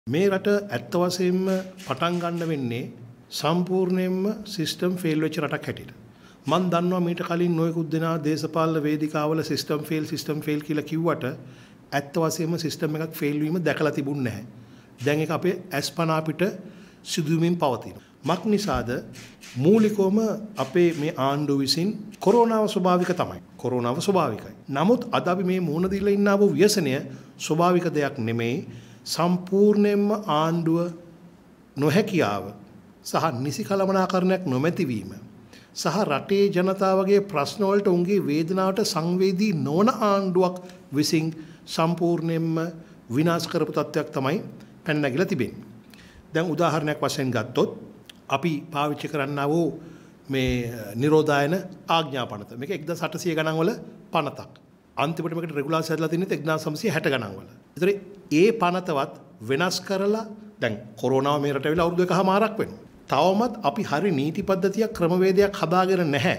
මේ රට ඇත්ත වශයෙන්ම පටන් ගන්න වෙන්නේ සම්පූර්ණයෙන්ම සිස්ටම් ෆේල් වෙච්ච රටක් හැටියට. මම දන්නවා මීට කලින් නොයෙකුත් දෙනා දේශපාලන වේදිකාවල සිස්ටම් ෆේල් කියලා කිව්වට ඇත්ත වශයෙන්ම සිස්ටම් එකක් ෆේල් වීම දැකලා තිබුණේ නැහැ. දැන් ඒක අපේ අස්පනා අපිට සිදුවීමින් පවතිනවා. මක් නිසාද මූලිකවම අපේ මේ ආණ්ඩුව විසින් කොරෝනාව ස්වභාවික තමයි. කොරෝනාව ස්වභාවිකයි. නමුත් අද අපි මේ මුහුණ දීලා ඉන්නා වූ ව්‍යසනය ස්වභාවික දෙයක් නෙමෙයි. සම්පූර්ණයෙන්ම ආණ්ඩුව නොහැකියාව සහ නිසි කළමනාකරණයක් නොමැතිවීම සහ රටේ ජනතාවගේ ප්‍රශ්න වලට උන්ගේ වේදනාවට සංවේදී නොවන ආණ්ඩුවක් විසින් සම්පූර්ණයෙන්ම විනාශ කරපු තත්ත්වයක් තමයි පැන නැගිලා තිබෙන්නේ. දැන් උදාහරණයක් වශයෙන් ගත්තොත් අපි පාවිච්චි කරන්නා වූ මේ නිරෝධායන ආඥා පනත. මේක 1800 ගණන් වල පනතක්. අන්තිමට මේකට රෙගුලාසි හදලා තින්නේ 1960 ගණන් වල. ඒතර ඒ පනතවත් වෙනස් කරලා දැන් කොරෝනාව මේ රට වෙලා අවුරුදු එකමාරක් වෙනවා. තවමත් අපි හරි නීති පද්ධතියක් ක්‍රමවේදයක් හදාගෙන නැහැ.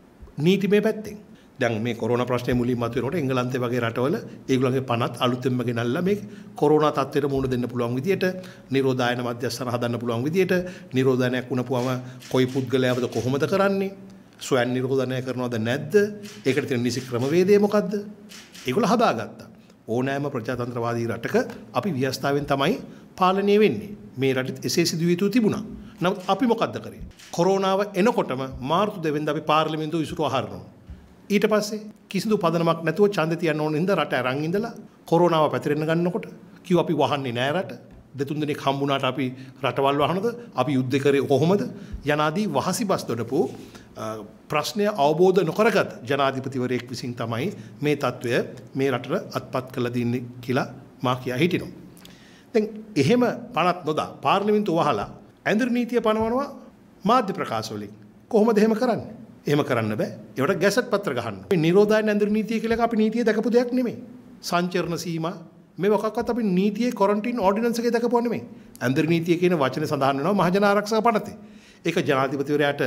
නීතිමය පැත්තෙන්. දැන් මේ කොරෝනා ප්‍රශ්නේ මුලින්ම මතුවෙනකොට එංගලන්තේ වගේ රටවල ඒගොල්ලන්ගේ පනත් අලුතෙන්ම ගෙනල්ලා මේ කොරෝනා තත්ත්වයට මුහුණ දෙන්න පුළුවන් විදියට නිරෝධායන මධ්‍යස්ථාන හදන්න පුළුවන් විදියට නිරෝධායනයක් වුණපුවම කොයි පුද්ගලයාවද කොහොමද කරන්නේ? ස්වයං නිරෝධනය කරනවද නැද්ද? ඒකට තියෙන නිසි ක්‍රමවේදය මොකද්ද? ඒගොල්ලෝ හදාගත්තා. ඕනෑම ප්‍රජාතන්ත්‍රවාදී රටක අපි ව්‍යවස්ථාවෙන් තමයි පාලනය වෙන්නේ. මේ රටෙත් එසේ සිදු යුතු තිබුණා. නමුත් අපි මොකද්ද කරේ? කොරෝනාව එනකොටම මාර්තු 2 වෙනිදා අපි පාර්ලිමේන්තුව ඉසුරුව හරනවා. ඊට පස්සේ කිසිදු පදනමක් නැතුව ඡන්දෙ තියන්න ඕන ඉඳ රට අරන් ඉඳලා කොරෝනාව පැතිරෙන්න ගන්නකොට කිව්ව අපි වහන්නේ නෑ රට. දෙතුන් දිනක් හම්බුණාට අපි රටවල් වහනද? අපි යුද්ධ කරේ කොහොමද? යනාදී වහසිබස් දොඩපු ප්‍රශ්නය අවබෝධ නොකරගත් ජනාධිපතිවරයෙක් විසින් තමයි මේ තත්ත්වය මේ රටට අත්පත් කළ දෙන්නේ කියලා මා කියා හිටිනවා. දැන් එහෙම පනත් නොදා පාර්ලිමේන්තුව වහලා ඇඳුරු නීතිය පනවනවා මාධ්‍ය ප්‍රකාශ වලින්. කොහොමද එහෙම කරන්නේ? එහෙම කරන්න බෑ. ඒවට ගැසට් පත්‍ර ගහන්න. මේ නිරෝධායන ඇඳුරු නීතිය කියලා අපි නීතිය දැකපු දෙයක් නෙමෙයි. සංචරණ සීමා මේ මොකක්වත් අපි නීතියේ ක්වොරන්ටයින් ඕඩිනන්ස් එකේ දැකපුවා නෙමෙයි. ඇඳුරු නීතිය කියන වචනේ සඳහන් වෙනවා මහජන ආරක්ෂක පනතේ. ඒක ජනාධිපතිවරයාට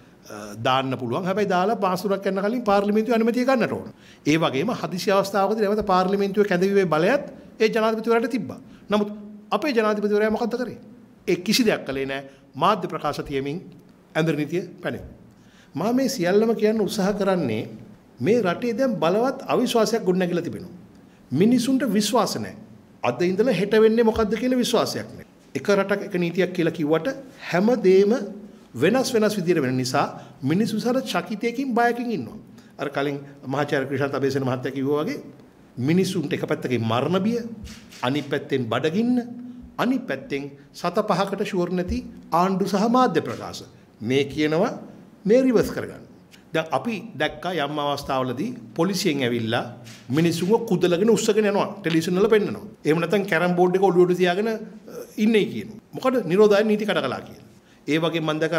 දාන්න පුළුවන්. හැබැයි දාලා පාසුරක් යන කලින් පාර්ලිමේන්තුවේ අනුමැතිය ගන්නට ඕන. ඒ වගේම හදිසි අවස්ථාවකදී නැවත පාර්ලිමේන්තුවේ කැඳවීමේ බලයත් ඒ ජනාධිපතිවරයාට තිබ්බා. නමුත් අපේ ජනාධිපතිවරයා මොකද්ද කරේ? ඒ කිසි දෙයක් කළේ නැහැ. මාධ්‍ය ප්‍රකාශ තියමින් ඇඳුරු නීතිය පැනෙව්වා. මම මේ සියල්ලම කියන්න උත්සාහ කරන්නේ මේ රටේ දැන් බලවත් අවිශ්වාසයක් ගොඩනැගිලා තිබෙනවා. මිනිසුන්ට විශ්වාස නැහැ. අද ඉඳලා හෙට වෙන්නේ මොකද්ද කියලා විශ්වාසයක් නැහැ. එක රටක් එක නීතියක් කියලා කිව්වට හැමදේම වෙනස් විදියට වෙන නිසා මිනිස්සු සර චකිතයකින් බයකින් ඉන්නවා. අර කලින් මහාචාර්ය ක්‍රිෂාන්ත අබේසේන මහත්තයා කිව්වා වගේ මිනිසුන්ට එක පැත්තකින් මරණ බිය, අනිත් පැත්තෙන් බඩගින්න, අනිත් පැත්තෙන් සත පහකට ෂුවර් නැති ආණ්ඩු සහ මාධ්‍ය ප්‍රකාශ. මේ කියනවා මේ රිවර්ස් කරගන්න. දැන් අපි දැක්කා යම් අවස්ථාවලදී පොලිසියෙන් ඇවිල්ලා මිනිස්සුන්ව කුදලගෙන උස්සගෙන යනවා ටෙලිවිෂන් වල පෙන්නනවා. එහෙම නැත්නම් කැරම් බෝඩ් එක ඔළුවට තියාගෙන ඉන්නේ කියනවා. මොකද නිරෝධායන නීති කඩකලා කියලා. ඒ වගේ මම දැක්ක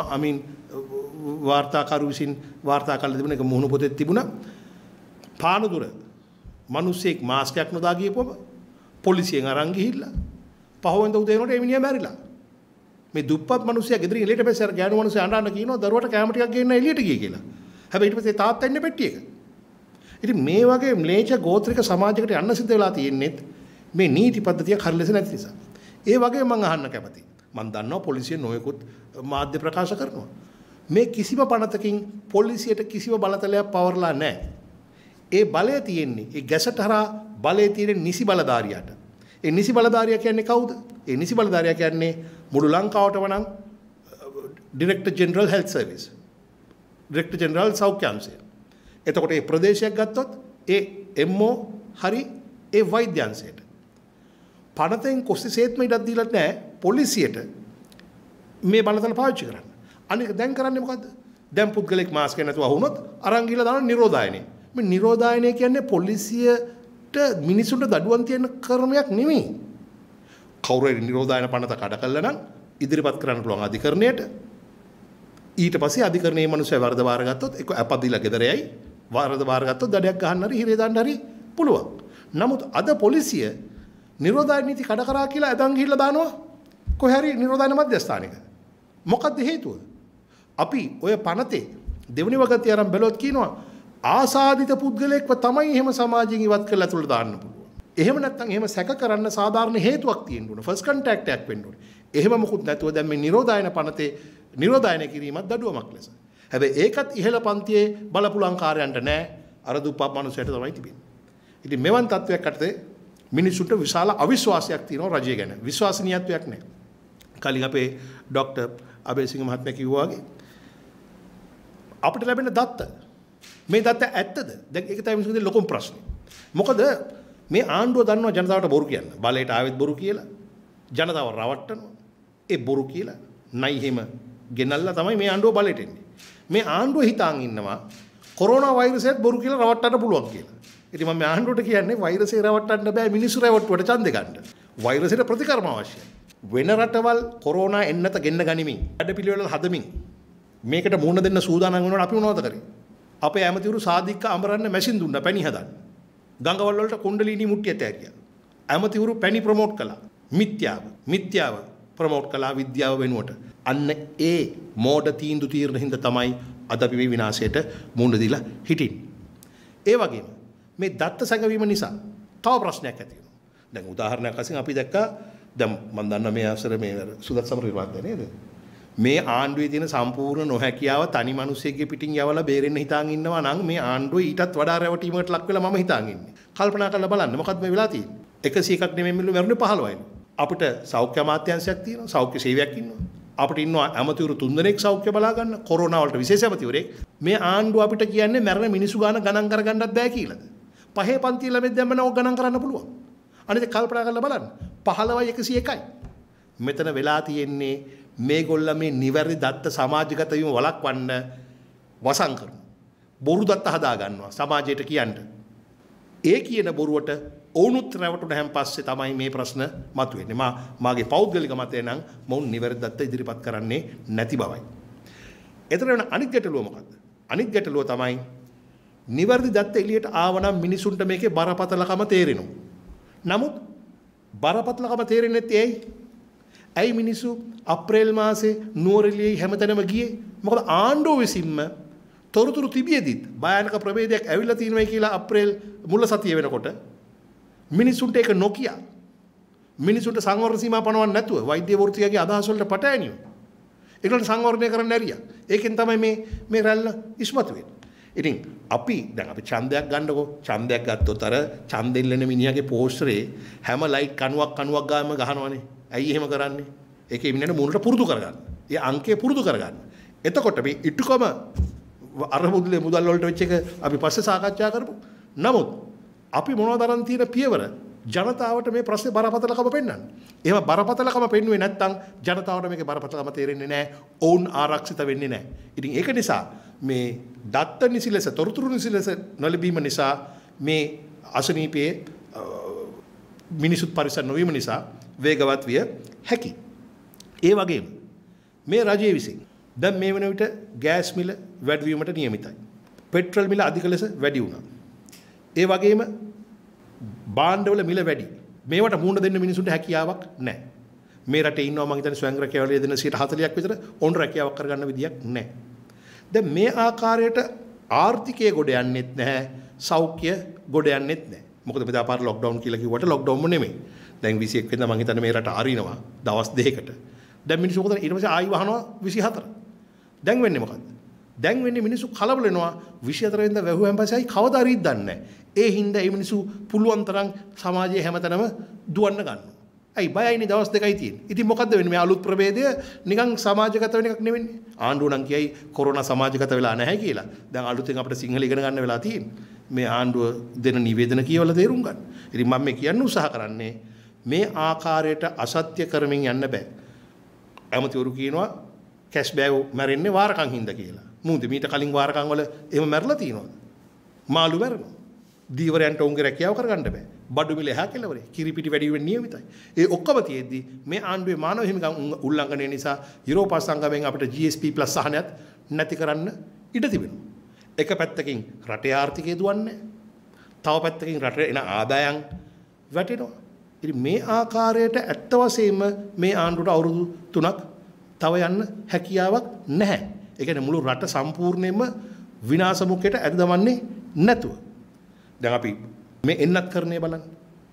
වාර්තාකරු විසින් වාර්තා කළ තිබුණ එක මුහුණු පොතේ තිබුණා. පානදුර මිනිස්සෙක් මාස්ක් එකක් නොදා ගියපුවම පොලිසියෙන් අරන් ගිහිල්ලා පහවෙනිදා උදේ වෙනකොට ඒ මිනිහා මැරිලා. මේ දුප්පත් මිනිස්සයා ගෙදරින් එළියට බැස්සර ගෑනු මිනිස්සයා අඬන්න කියනවා දරුවට කැම ටිකක් ගෙන්න එළියට ගියේ කියලා. හැබැයි ඊට පස්සේ තාත්තා ඉන්නේ පෙට්ටියක. ඉතින් මේ වගේ ම්ලේච්ඡ ගෝත්‍රික සමාජයකට යන්න සිද්ධ වෙලා තියෙන්නේ මේ නීති පද්ධතියක් හරි ලෙස නැති නිසා. ඒ වගේ මම අහන්න කැමතියි. මම දන්නවා පොලිසිය නොයෙකුත් මාධ්‍ය ප්‍රකාශ කරනවා. මේ කිසිම පනතකින් පොලිසියට කිසිම බලතලයක් පවර්ලා නැහැ. ඒ බලය තියෙන්නේ ඒ ගැසට් හරහා බලය තියෙන නිසි බලධාරියාට. ඒ නිසි බලධාරියා කියන්නේ කවුද? ඒ නිසි බලධාරියා කියන්නේ මුළු ලංකාවටම නම් director general health service. Director general සෞඛ්‍ය අංශය. එතකොට මේ ප්‍රදේශයක් ගත්තොත් ඒ MO හරි ඒ වෛද්‍ය අංශයට. පනතෙන් කොස්සිසේත්ම ඉඩක් දීලා නැහැ පොලිසියට මේ බලතල පාවිච්චි කරන්න. අනික දැන් කරන්නේ මොකද්ද? දැන් පුද්ගලෙක් මාස්ක් එක නැතුව වුණොත් අරන් ගිහලා දාන නිරෝධායනය. මේ නිරෝධායනය කියන්නේ පොලිසියට මිනිසුන්ට දඩුවම් තියන ක්‍රමයක් නෙමෙයි. කවුරු හරි නිරෝධායන පනත කඩ කළා නම් ඉදිරිපත් කරන්න පුළුවන් අධිකරණයට. ඊට පස්සේ අධිකරණයේ මිනිස්සු වරද බාරගත්තොත් ඒක අපදිලා ගෙදරයයි වරද බාරගත්තොත් දඩයක් ගහන්න හරි හිරේ දාන්න හරි පුළුවන්. නමුත් අද පොලිසිය නිරෝධායන නීති කඩ කරා කියලා අදන් ගිහිල්ලා දානවා කොහේ හරි නිරෝධායන මධ්‍යස්ථානයක. මොකද්ද හේතුව? අපි ඔය පනතේ දෙවෙනි වගතිය අරන් බැලුවොත් කියනවා ආසාදිත පුද්ගලයෙක්ව තමයි එහෙම සමාජයෙන් ඉවත් කරලා ඇතුළට දාන්න පුළුවන්. එහෙම නැත්නම් එහෙම සැක කරන්න සාධාරණ හේතුවක් තියෙන්න ඕන. ෆස්ට් කන්ටැක්ට් එකක් වෙන්න ඕනේ. එහෙම මොකුත් නැතුව දැන් මේ නිරෝධායන පනතේ නිරෝධායන කිරීමත් දඩුවමක් ලෙස. හැබැයි ඒකත් ඉහළ පන්තියේ බලපුලංකාරයන්ට නෑ. අර දුප්පත් මිනිස්සුන්ට තමයි තිබෙන්නේ. ඉතින් මෙවන් තත්වයක් යටතේ මිනිසුන්ට විශාල අවිශ්වාසයක් තියෙනවා රජය ගැන. විශ්වාසනීයත්වයක් නැහැ. කලින් අපේ ડોક્ટર අබේසිංහ මහත්මයා කිව්වා වගේ අපිට ලැබෙන දත්ත මේ දත්ත ඇත්තද? දැන් ඒක තමයි මිනිසුන්ගේ ලොකුම ප්‍රශ්නේ. මොකද මේ ආණ්ඩුව දන්නවා ජනතාවට බොරු කියන්න. බලයට ආවෙත් බොරු කියලා. ජනතාව රවට්ටනවා. ඒ බොරු කියලා නයි හිම ගෙනල්ලා තමයි මේ ආණ්ඩුව බලයට එන්නේ. මේ ආණ්ඩුව හිතාන් ඉන්නවා කොරෝනා වෛරසයත් බොරු කියලා රවට්ටන්න පුළුවන් කියලා. ඉතින් මම ආණ්ඩුවට කියන්නේ වෛරසය රවට්ටන්න බෑ මිනිස්සු රවට්ටුවට ඡන්දෙ ගන්න. වෛරසයට ප්‍රතිකර්ම අවශ්‍යයි. වෙන රටවල් කොරෝනා එන්නත ගෙන්න ගනිමින් වැඩපිළිවෙළ හදමින් මේකට මුහුණ දෙන්න සූදානම් වෙනකොට අපි මොනවද කරේ? අපේ ඇමතිවරු සාදික්ක අමරන්න මැෂින් දුන්නා පැණි හදන්න. ගංගවල වලට කුණ්ඩලීනි මුට්ටියට ඇරියා. ඇමතිවරු පැණි ප්‍රොමෝට් කළා. මිත්‍යාව ප්‍රොමෝට් කළා විද්‍යාව වෙනුවට. අන්න ඒ මෝඩ තීන්දුව తీරන හින්දා තමයි අද අපි මේ විනාශයට මුහුණ දීලා හිටින්නේ. ඒ වගේම මේ දත්ත සැඟවීම නිසා තව ප්‍රශ්නයක් ඇති වෙනවා. දැන් උදාහරණයක් වශයෙන් අපි දැක්කා දැන් මම දන්නා මේ අවසර මේ සුදත් සමරවිරවත්ද නේද? මේ ආණ්ඩුවේ තියෙන සම්පූර්ණ නොහැකියාව තනි මිනිස්සෙක්ගේ පිටින් යවලා බේරෙන්න හිතාන් ඉන්නවා නම් මේ ආණ්ඩුව ඊටත් වඩා රැවටීමකට ලක් වෙලා මම හිතාන් ඉන්නේ. කල්පනා කරලා බලන්න මොකක්ද මේ වෙලා තියෙන්නේ? 101ක් නෙමෙයි මරුනේ 15යි. අපිට සෞඛ්‍ය අමාත්‍යාංශයක් තියෙනවා, සෞඛ්‍ය සේවයක් ඉන්නවා. අපිට ඉන්නවා ඇමතිවරු 3 දෙනෙක් සෞඛ්‍ය බලා ගන්න කොරෝනා වලට විශේෂ ඇමතිවරයෙක්. මේ ආණ්ඩුව අපිට කියන්නේ මැරෙන මිනිසු ගණන් කරගන්නත් බෑ කියලාද? පහේ පන්ති ළමෙක් දැම්ම නම් ගණන් කරන්න පුළුවන්. අනිත් කල්පනා කරලා බලන්න 15යි 101යි. මෙතන වෙලා තියෙන්නේ මේගොල්ල මේ නිවැරදි දත්ත සමාජගත වීම වළක්වන්න වසන් කරනවා. බොරු දත්ත හදා ගන්නවා සමාජයට කියන්න. ඒ කියන බොරුවට ඕනුත් රැවටුණ හැම පස්සේ තමයි මේ ප්‍රශ්න මතුවෙන්නේ. මාගේ පෞද්ගලික මතය නම් මොවුන් නිවැරදි දත්ත ඉදිරිපත් කරන්නේ නැති බවයි. එතන වෙන අනිත් ගැටලුව මොකද්ද? අනිත් ගැටලුව තමයි නිවැරදි දත්ත එළියට ආවනම් මිනිසුන්ට මේකේ බරපතලකම තේරෙනවා. නමුත් බරපතලකම තේරෙන්නේ නැත්තේ ඇයි? ඇයි මිනිස්සු අප්‍රේල් මාසේ නුවරඑළියේ හැමතැනම ගියේ? මොකද ආණ්ඩුව විසින්ම තොරතුරු තිබියදිත් භයානක ප්‍රභේදයක් ඇවිල්ලා තියෙනවා කියලා අප්‍රේල් මුල සතිය වෙනකොට මිනිසුන්ට ඒක නොකිය මිනිසුන්ට සංවර්ධන සීමා පනවන්න නැතුව වෛද්‍ය වෘත්තියගේ අදහස් වලට පටහැනියෝ. ඒකට සංවර්ධනය කරන්න ඇරියා. ඒකෙන් තමයි මේ රැල්ල ඉස්මතු වෙන්නේ. ඉතින් අපි ඡන්දයක් ගන්නකො ඡන්දයක් ගත්තොත් අර ඡන්දෙල්ලෙන මිනිහාගේ පෝස්ටරේ හැම ලයිට් කණුවක් ගාම ගහනවනේ. ඇයි එහෙම කරන්නේ? ඒකේ මිනිහට මුලට පුරුදු කරගන්න. ඒ අංකය පුරුදු කරගන්න. එතකොට මේ ඉටුකම අර මුදල් වලට වෙච්ච එක අපි පස්සේ සාකච්ඡා කරමු. නමුත් අපි මොනවද අරන් තියෙන පියවර ජනතාවට මේ ප්‍රශ්නේ බරපතලකම පෙන්වන්න. එහෙම බරපතලකම පෙන්වුවේ නැත්නම් ජනතාවට මේකේ බරපතලකම තේරෙන්නේ නැහැ. ඔවුන් ආරක්ෂිත වෙන්නේ නැහැ. ඉතින් ඒක නිසා මේ දත්ත නිසි ලෙස තොරතුරු නිසි ලෙස නොලැබීම නිසා මේ අසනීපයේ මිනිසුත් පරිසර නොවීම නිසා වේගවත් විය හැකි. ඒ වගේම මේ රජයේ විසින් දැන් මේ වෙන විට ගෑස් මිල වැඩි වීමට නියමිතයි. පෙට්‍රල් මිල අධික ලෙස වැඩි වුණා. ඒ වගේම භාණ්ඩවල මිල වැඩි. මේවට මුහුණ දෙන්න මිනිසුන්ට හැකියාවක් නැහැ. මේ රටේ ඉන්නවා මම හිතන්නේ ස්වයං රැකියාවලිය දෙන 40%ක් විතර ඔවුන් රැකියාවක් කරගන්න විදියක් නැහැ. දැන් මේ ආකාරයට ආර්ථිකය ගොඩ යන්නෙත් නැහැ, සෞඛ්‍ය ගොඩ යන්නෙත් නැහැ. මොකද මෙදා පාර ලොක්ඩවුන් කියලා කිව්වට ලොක්ඩවුන්ම නෙමෙයි. දැන් 21 වෙනිදා මම හිතන්නේ මේ රට අරිනවා දවස් දෙකකට. දැන් මිනිස්සු මොකද ඊට පස්සේ ආයි වහනවා 24. දැන් වෙන්නේ මොකද්ද? දැන් වෙන්නේ මිනිස්සු කලබල වෙනවා 24 වෙනිදා වැහුවෙන් පස්සේ ආයි කවදා හරි දන්නේ නැහැ. ඒ හින්දා මේ මිනිස්සු පුළුවන් තරම් සමාජයේ හැමතැනම දුවන්න ගන්නවා. ඇයි බයයිනේ දවස් දෙකයි තියෙන්නේ. ඉතින් මොකද්ද වෙන්නේ මේ අලුත් ප්‍රභේදය නිකන් සමාජගත වෙන එකක් නෙවෙන්නේ. ආණ්ඩුව නම් කියයි කොරෝනා සමාජගත වෙලා නැහැ කියලා. දැන් අලුතෙන් අපිට සිංහල ඉගෙන ගන්න වෙලා තියෙන්නේ. මේ ආණ්ඩුව දෙන නිවේදන කියවලා තේරුම් ගන්න. ඉතින් මම මේ කියන්න උත්සාහ කරන්නේ මේ ආකාරයට අසත්‍ය කරමින් යන්න බෑ. ඇමතිවරු කියනවා කැෂ් බෑව් මැරෙන්නේ වාරකම් හින්දා කියලා. මොකද මීට කලින් වාරකම් වල එහෙම මැරලා තියෙනවද? මාළු මැරෙනවා. දීවරයන්ට උන්ගේ රැකියාව කරගන්න බෑ. බඩු මිල එහා කෙළවරේ කිරිපිටි වැඩි වෙන්න නියමිතයි. ඒ ඔක්කොම තියෙද්දි මේ ආණ්ඩුවේ මානව හිමිකම් උල්ලංඝනය නිසා යුරෝපා සංගමයෙන් අපිට GSP+ සහනයත් නැති කරන්න ඉඩ තිබෙනවා. එක පැත්තකින් රටේ ආර්ථිකය දුවන්නේ. තව පැත්තකින් රටේ එන ආදායම් වැටෙනවා. ඉතින් මේ ආකාරයට ඇත්ත වශයෙන්ම මේ ආණ්ඩුවට අවුරුදු 3ක් තව යන්න හැකියාවක් නැහැ. ඒ කියන්නේ මුළු රට සම්පූර්ණයෙන්ම විනාශ මුඛයට ඇද දමන්නේ නැතුව. දැන් අපි මේ එන්නත් කරන්නේ බලන්න.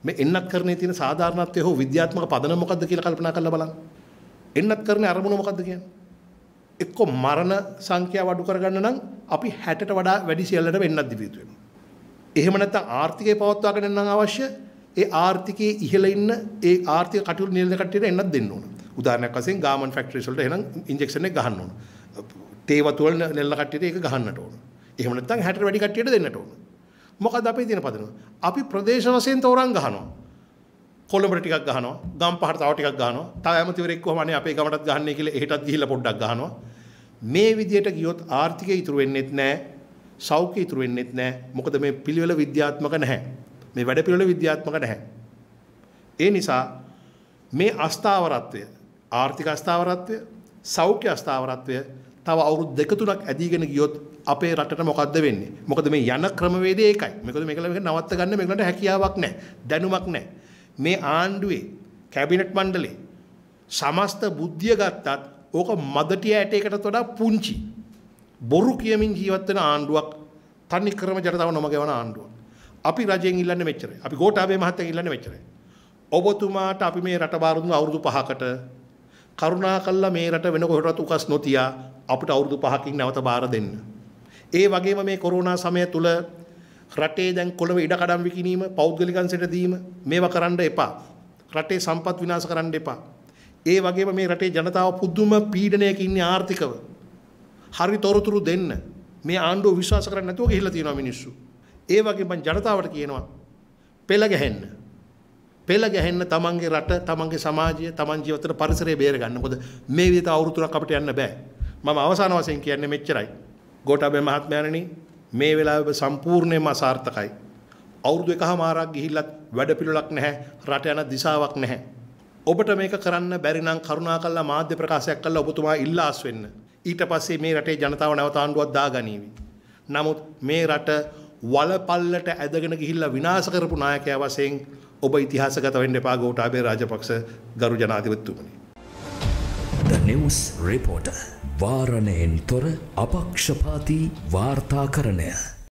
මේ එන්නත් කරන්නේ තියෙන සාධාරණත්වය හෝ විද්‍යාත්මක පදනම මොකද්ද කියලා කල්පනා කරලා බලන්න. එන්නත් කරන්නේ අරමුණ මොකද්ද කියන්නේ? එක්ක මරණ සංඛ්‍යාව අඩු කරගන්න නම් අපි 60ට වඩා වැඩි සියල්ලට වෙන්නත් දිවි යුතු වෙනවා. එහෙම නැත්නම් ආර්ථිකය පවත්වාගෙන යන්න අවශ්‍ය ඒ ආර්ථිකයේ ඉහළ ඉන්න ඒ ආර්ථික කටයුතු නිලධාරි කට්ටියට එන්නත් දෙන්න ඕන. උදාහරණයක් වශයෙන් ගාමන් ෆැක්ටරිස් වලට එහෙනම් ඉන්ජෙක්ෂන් එක ගහන්න ඕන. තේ වතු වල නෙල්ල කට්ටියට ඒක ගහන්නට ඕන. එහෙම නැත්නම් 60ට වැඩි කට්ටියට දෙන්නට ඕන. මොකද අපේ තියෙන පදනම? අපි ප්‍රදේශ වශයෙන් තෝරන් ගහනවා. කොළඹට ටිකක් ගහනවා, ගම්පහට තව ටිකක් ගහනවා. තව ඇමතිවරයෙක් කොහොම අනේ අපේ ගමටත් ගහන්නේ කියලා එහෙටත් ගිහිල්ලා පොඩ්ඩක් ගහනවා. මේ විදියට ගියොත් ආර්ථිකය ඉතුරු වෙන්නේත් නැහැ, සෞඛ්‍ය ඉතුරු වෙන්නේත් නැහැ. මොකද මේ පිළිවෙල විද්‍යාත්මක නැහැ. මේ වැඩ පිළිවෙල විද්‍යාත්මක නැහැ. ඒ නිසා මේ අස්ථාවරත්වය, ආර්ථික අස්ථාවරත්වය, සෞඛ්‍ය අස්ථාවරත්වය තව අවුරුදු 2-3ක් ඇදීගෙන ගියොත් අපේ රටට මොකද්ද වෙන්නේ? මොකද මේ යන ක්‍රමවේදය ඒකයි. මොකද මේක නවත්ත ගන්න මේකට හැකියාවක් නැහැ, දැනුමක් නැහැ. මේ ආණ්ඩුවේ කැබිනට් මණ්ඩලේ සමස්ත බුද්ධිය ගත්තත් ඕක මදටිය ඇටයකට වඩා පුංචි බොරු කියමින් ජීවත් වෙන ආණ්ඩුවක්, තනි ක්‍රම ජනතාව නොම ගෙවන ආණ්ඩුවක්. අපි රජයෙන් ඉල්ලන්නේ මෙච්චරයි. අපි ගෝඨාභය මහත්තයන් ඉල්ලන්නේ මෙච්චරයි. ඔබතුමාට අපි මේ රට බාර දුන්න අවුරුදු 5කට කරුණාකරලා මේ රට වෙන කොහෙටවත් උකස් නොතියා අපිට අවුරුදු 5කින් නැවත බාර දෙන්න. ඒ වගේම මේ කොරෝනා සමය තුල රටේ දැන් කොළඹ ඉඩකඩම් විකිණීම, පෞද්ගලිකංශයට දීම මේවා කරන්න එපා. රටේ සම්පත් විනාශ කරන්න එපා. ඒ වගේම මේ රටේ ජනතාව පුදුම පීඩනයක ඉන්නේ ආර්ථිකව. හරි තොරතුරු දෙන්න. මේ ආණ්ඩුව විශ්වාස කරන්නේ නැතුව ගිහිල්ලා තියෙනවා මිනිස්සු. ඒ වගේම මම ජනතාවට කියනවා පෙළ ගැහෙන්න. පෙළ ගැහෙන්න තමන්ගේ රට, තමන්ගේ සමාජය, තමන් ජීවත් වෙන පරිසරය බේර ගන්න. මොකද මේ විදිහට අවුරුදු 3ක් අපිට යන්න බෑ. මම අවසාන වශයෙන් කියන්නේ මෙච්චරයි. ගෝඨාභය මහත්මයාණනි, මේ වෙලාවේ සම්පූර්ණයෙන්ම අසාර්ථකයි. අවුරුදු 1මාරක් ගිහිල්ලත් වැඩ පිළිවෙලක් නැහැ, රට යන දිශාවක් නැහැ. ඔබට මේක කරන්න බැරි නම් කරුණාකරලා මාධ්‍ය ප්‍රකාශයක් කළා ඔබතුමා ඉල්ලාස් වෙන්න. ඊට පස්සේ මේ රටේ ජනතාව නැවත ආණ්ඩුවක් දාගනීවි. නමුත් මේ රට වලපල්ලට ඇදගෙන ගිහිල්ලා විනාශ කරපු නායකයා වශයෙන් ඔබ ඉතිහාසගත වෙන්න එපා ගෝඨාභය රාජපක්ෂ ගරු ජනාධිපතිතුමනි. The News Reporter වාරණයෙන් තොර අපක්ෂපාතී වාර්තාකරණය.